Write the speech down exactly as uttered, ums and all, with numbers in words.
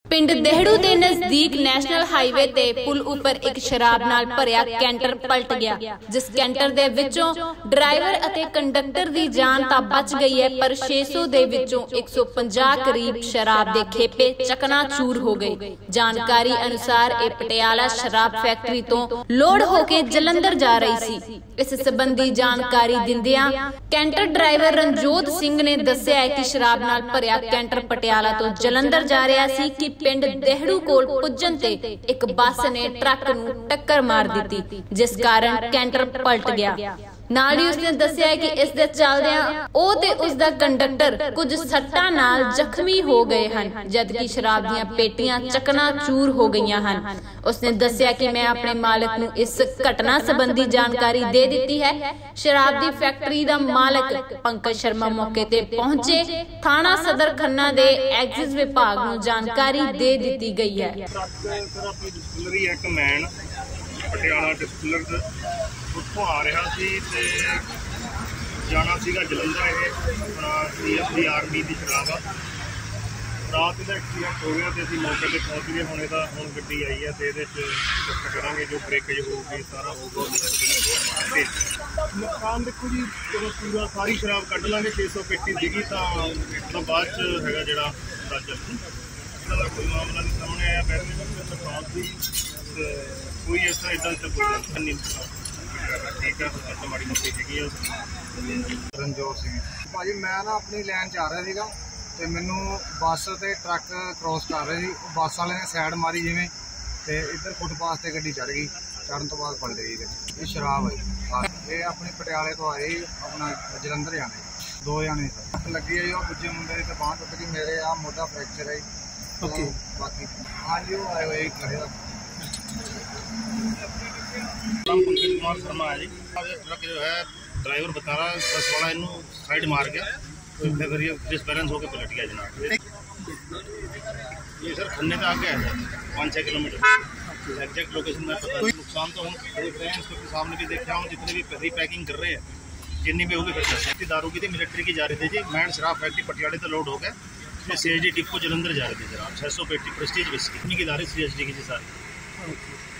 पिंड देहड़ू के नजदीक नैशनल हाईवे ते पुल उपर एक शराब नाल भरिया कैंटर पलट गया, जिस कैंटर दे विचों ड्राइवर अते कंडक्टर दी जान तां बच गई है, पर छे सौ दे विचों एक सौ पचास करीब शराब दे खेपे चकनाचूर हो गए। जानकारी अनुसार ये पटियाला शराब फैक्ट्री तो लोड होके जलंधर जा रही सी। इस संबंधी जानकारी दिंदियां कैंटर ड्राइवर रणजोत सिंह ने दस्सिया है कि शराब नाल भरिया कैंटर पटियाला तो जलंधर जा रहा सी कि पिंड देहड़ू कोल पुज्जण ते एक बस ने ट्रक नूं टक्कर मार दी, जिस कारण कैंटर पलट गया। नाल ही उसने दस्सिया है कि इस दे चलदियां ओ ते उसदा कंडक्टर कुछ सट्टां नाल जख्मी हो गए हन, जबकि शराब दीयां पेटियां चकनाचूर हो गईयां हन। उसने दस्सिया कि मैं अपने मालिक नूं इस घटना संबंधी जानकारी दे दी है। शराब दी फैक्ट्री दा मालिक पंकज शर्मा मौके ते पहुंचे। थाना सदर खन्ना दे एग्जिस विभाग नूं जानकारी दे दी गई है। पटियाला डिस्टिलर उत्थों आ रहा सी ते जाना सीगा जलंधर। ये अपना सी एफ डी आर्मी की शराब आ। रात का एक्सीडेंट हो गया तो अभी मौके पर पहुँच गए। हम यदा हम गड्डी आई है तो ये चेक करेंगे जो ब्रेकेज होगी सारा होगा। नुकसान देखो जी जो पूरा सारी शराब कढ़ लाँगे छे सौ पेटी सीगी तो बाद है जो अंदाजा कोई मामला नहीं सामने आया। वैसे कोई ऐसा इदा कोई ठीक है माड़ी मोटी है। रणजोत सिंह भाजी मैं ना अपनी लैन च आ रहा सीगा ते मैनू बस ते ट्रक क्रॉस कर रहे थे। बस वाले ने साइड मारी जिमें ते इधर फुटपाथ से गड्डी चढ़ गई। चढ़न तो बाद पलट गई गड्डी। ये शराब है ये अपने पटियाले तो आए अपना जलंधर जाने दो जाने लगी है। वो दूजे मुंडे की बांह टुट गई। मेरे आ मोटा फ्रैक्चर है। ओके बाकी हाँ जी वो आए हुए ही खड़े पंकज कुमार शर्मा है जी। ट्रक जो है ड्राइवर बता रहा है बस वाला इनू साइड मार गया तो फिर ये डिसबैलेंस होकर पलट गया जनाब। ये सर खन्ने का आगे है पाँच छः किलोमीटर एग्जैक्ट लोकेशन में पता नहीं। नुकसान तो हम देख रहे हैं इसके सामने भी देख रहा हूँ। जितने भी री पैकिंग कर रहे हैं जितनी भी होगी फिर दारू की थी मिलिट्री की जा रही थी जी। मैंड शराब फैक्ट्री पटियाले तो लोड हो गया। ये C H D depot Jalandhar जा रही थी जनाब। छः सौ पेटी प्रेस्टीज विस्की की दारी सी एच डी की जी सारी।